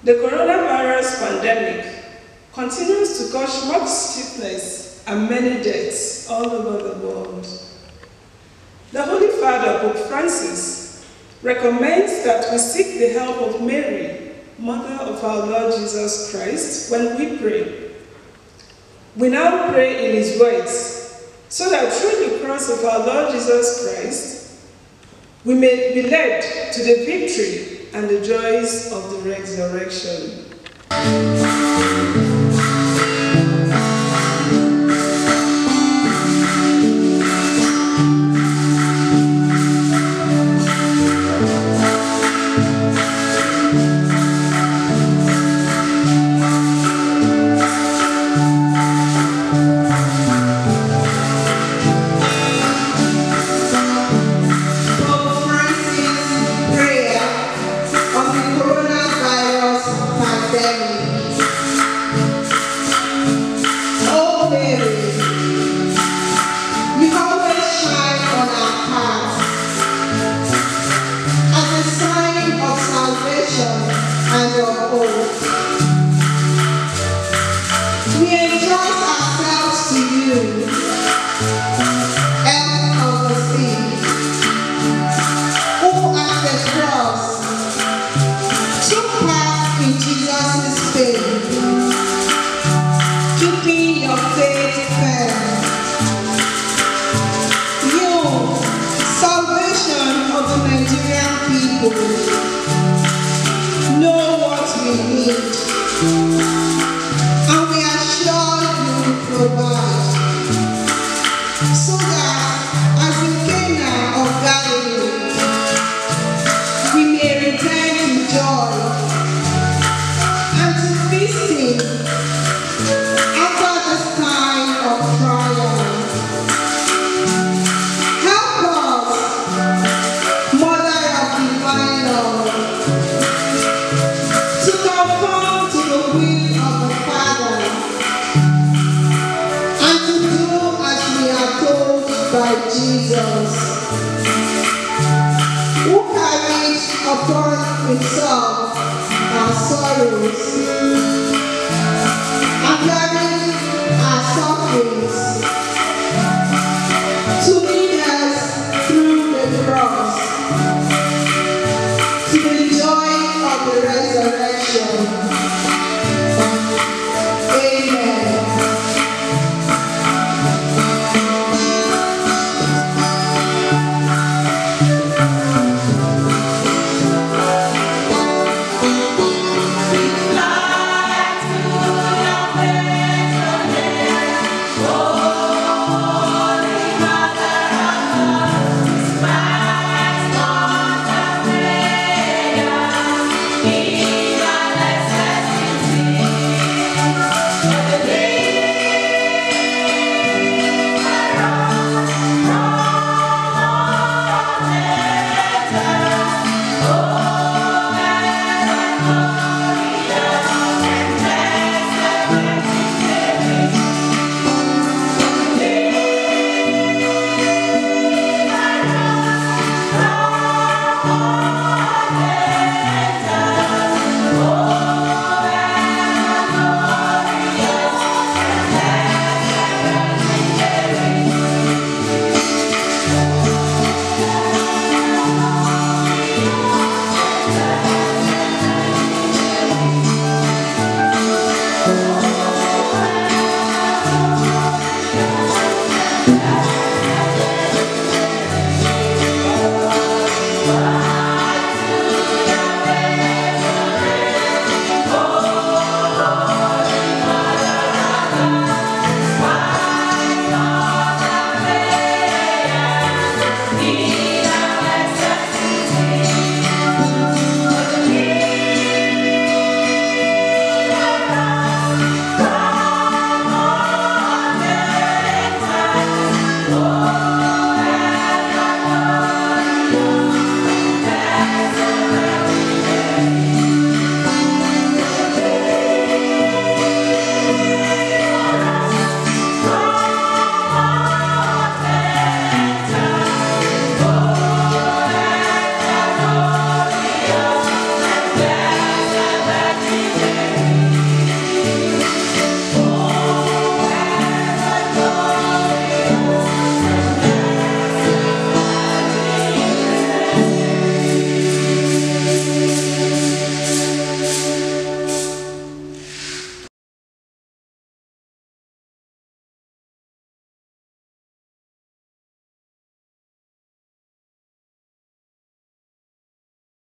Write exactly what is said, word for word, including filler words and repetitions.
The coronavirus pandemic continues to cause much sickness and many deaths all over the world. The Holy Father, Pope Francis, recommends that we seek the help of Mary, Mother of our Lord Jesus Christ, when we pray. We now pray in his words, so that through the cross of our Lord Jesus Christ, we may be led to the victory and the joys of the resurrection. To the joy of the resurrection.